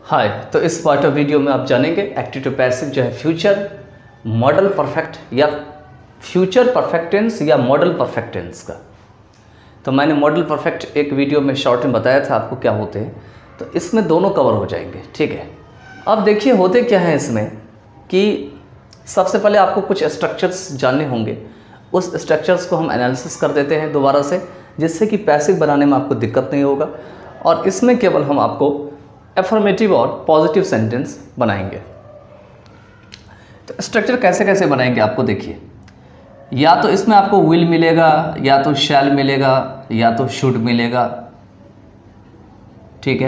हाय, तो इस part of video में आप जानेंगे एक्टिव टू पैसिव जो है फ्यूचर, मॉडल परफेक्ट या फ्यूचर परफेक्ट टेंस या मॉडल परफेक्ट टेंस का। तो मैंने मॉडल परफेक्ट एक वीडियो में शॉर्ट में बताया था आपको क्या होते हैं, तो इसमें दोनों कवर हो जाएंगे। ठीक है, अब देखिए होते क्या है इसमें कि सबसे पहले आपको कुछ स्ट्रक्चर्स जानने होंगे। उस स्ट्रक्चर्स को हम एनालिसिस कर देते हैं दोबारा से, जिससे कि पैसिव बनाने में आपको दिक्कत नहीं होगा। और इसमें केवल हम आपको एफर्मेटिव और पॉजिटिव सेंटेंस बनाएंगे। तो स्ट्रक्चर कैसे कैसे बनाएंगे आपको देखिए, या तो इसमें आपको विल मिलेगा, या तो शैल मिलेगा, या तो शुड मिलेगा। ठीक है,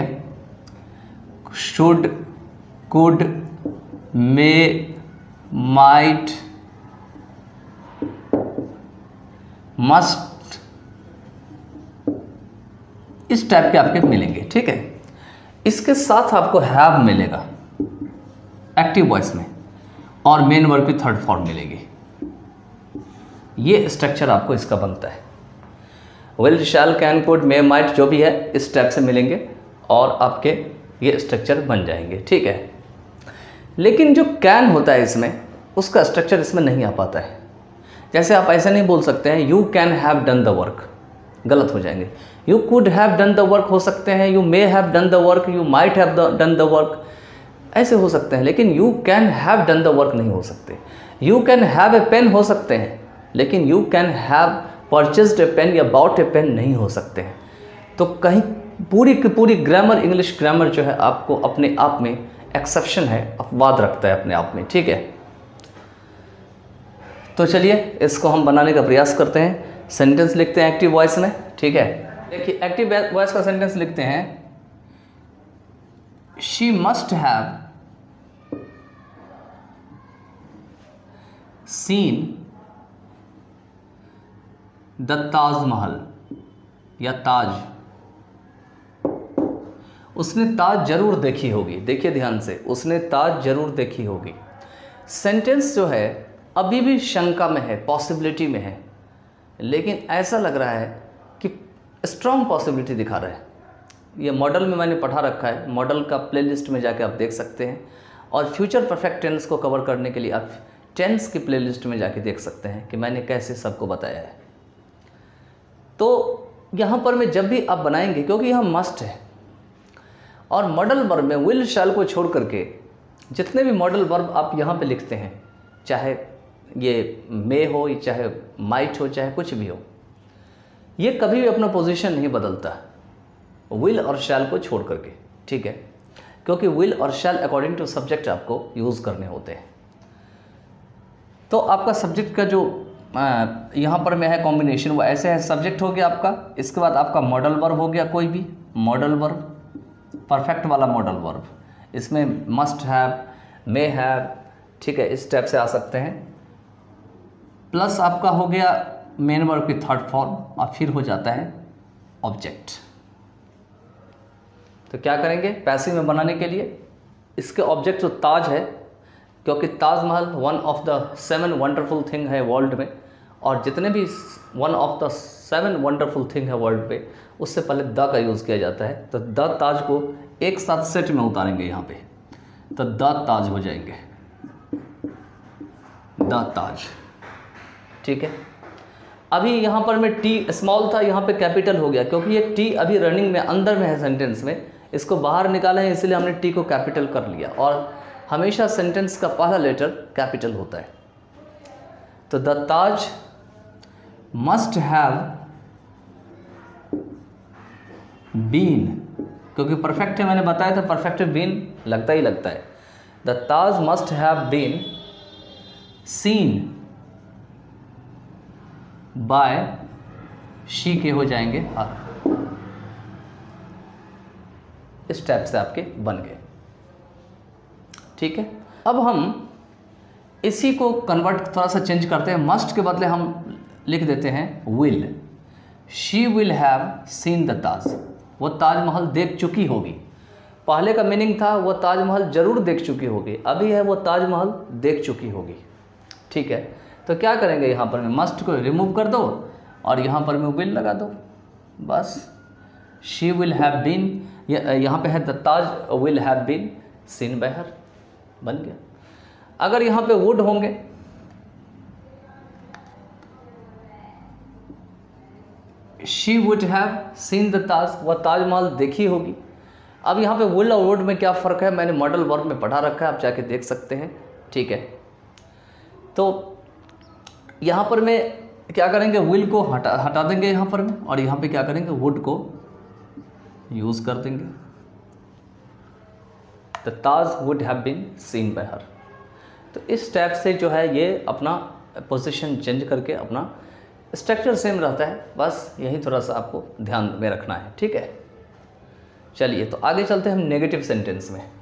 should, could, may, might, must, इस टाइप के आपके मिलेंगे। ठीक है, इसके साथ आपको हैव मिलेगा एक्टिव वॉइस में, और मेन वर्ब की थर्ड फॉर्म मिलेगी। ये स्ट्रक्चर आपको इसका बनता है। Will, shall, can, could, may, might जो भी है इस टाइप से मिलेंगे और आपके ये स्ट्रक्चर बन जाएंगे। ठीक है, लेकिन जो कैन होता है इसमें, उसका स्ट्रक्चर इसमें नहीं आ पाता है। जैसे आप ऐसा नहीं बोल सकते हैं you can have done the work, गलत हो जाएंगे। You could have done the work हो सकते हैं, you may have done the work, you might have done the work, ऐसे हो सकते हैं, लेकिन you can have done the work नहीं हो सकते। You can have a pen हो सकते हैं, लेकिन you can have purchased a pen या बॉट ए पेन नहीं हो सकते हैं। तो कहीं पूरी की पूरी ग्रामर, इंग्लिश ग्रामर जो है आपको अपने आप में एक्सेप्शन है, अपवाद रखता है अपने आप में। ठीक है, तो चलिए इसको हम बनाने का प्रयास करते हैं। सेंटेंस लिखते हैं एक्टिव वॉइस में। ठीक है, देखिए एक्टिव वॉइस का सेंटेंस लिखते हैं, she must have seen the Taj Mahal या ताज। उसने ताज जरूर देखी होगी। देखिए ध्यान से, उसने ताज जरूर देखी होगी। सेंटेंस जो है अभी भी शंका में है, पॉसिबिलिटी में है, लेकिन ऐसा लग रहा है कि स्ट्रॉन्ग पॉसिबिलिटी दिखा रहा है। ये मॉडल में मैंने पढ़ा रखा है, मॉडल का प्लेलिस्ट में जाके आप देख सकते हैं। और फ्यूचर परफेक्ट टेंस को कवर करने के लिए आप टेंस की प्लेलिस्ट में जाके देख सकते हैं कि मैंने कैसे सबको बताया है। तो यहाँ पर मैं जब भी आप बनाएंगे, क्योंकि यह मस्ट है, और मॉडल वर्ब में विल, शैल को छोड़ करके जितने भी मॉडल वर्ब आप यहाँ पे लिखते हैं, चाहे ये मे हो, चाहे माइट हो, चाहे कुछ भी हो, ये कभी भी अपना पोजीशन नहीं बदलता विल और शैल को छोड़ करके। ठीक है, क्योंकि विल और शैल अकॉर्डिंग टू सब्जेक्ट आपको यूज़ करने होते हैं। तो आपका सब्जेक्ट का जो यहाँ पर में है कॉम्बिनेशन, वो ऐसे है। सब्जेक्ट हो गया आपका, इसके बाद आपका मॉडल वर्ब हो गया, कोई भी मॉडल वर्ब, परफेक्ट वाला मॉडल वर्ब। इसमें मस्ट हैव, मे हैव, ठीक है, इस टाइप से आ सकते हैं। प्लस आपका हो गया मेन वर्ब की थर्ड फॉर्म, और फिर हो जाता है ऑब्जेक्ट। तो क्या करेंगे पैसिव में बनाने के लिए, इसके ऑब्जेक्ट जो ताज है, क्योंकि Taj Mahal one of the 7 wonderful thing है वर्ल्ड में, और जितने भी one of the 7 wonderful thing है वर्ल्ड पे, उससे पहले द का यूज़ किया जाता है। तो द ताज को एक साथ सेट में उतारेंगे यहाँ पे, तो द ताज हो जाएंगे, द ताज। ठीक है, अभी यहाँ पर में टी स्मॉल था, यहाँ पे कैपिटल हो गया, क्योंकि ये टी अभी रनिंग में अंदर में है सेंटेंस में, इसको बाहर निकाला है, इसलिए हमने टी को कैपिटल कर लिया। और हमेशा सेंटेंस का पहला लेटर कैपिटल होता है। तो the Taj must have been, क्योंकि परफेक्ट है, मैंने बताया था परफेक्ट बीन लगता ही लगता है। The Taj must have been seen by, she के हो जाएंगे हर। इस टाइप से आपके बन गए। ठीक है, अब हम इसी को कन्वर्ट थोड़ा सा चेंज करते हैं। मस्ट के बदले हम लिख देते हैं will. She will have seen the Taj, वो ताजमहल देख चुकी होगी। पहले का मीनिंग था वो ताजमहल जरूर देख चुकी होगी, अभी है वो ताजमहल देख चुकी होगी। ठीक है, तो क्या करेंगे, यहाँ पर मैं मस्ट को रिमूव कर दो और यहाँ पर मैं विल लगा दो, बस। शी विल हैव बीन यहाँ पे है the Taj will have been seen by her, बन गया। अगर यहाँ पे वुड होंगे, she would have seen the Taj, वह ताजमहल देखी होगी। अब यहाँ पे विल और वुड में क्या फ़र्क है, मैंने मॉडल वर्ब में पढ़ा रखा है, आप जाके देख सकते हैं, ठीक है। तो यहाँ पर मैं क्या करेंगे, विल को हटा देंगे यहाँ पर में, और यहाँ पे क्या करेंगे, वुड को यूज़ कर देंगे। The Taj would have been seen by her. तो इस टाइप से जो है ये अपना पोजीशन चेंज करके अपना स्ट्रक्चर सेम रहता है, बस यही थोड़ा सा आपको ध्यान में रखना है, ठीक है। चलिए तो आगे चलते हैं हम नेगेटिव सेंटेंस में।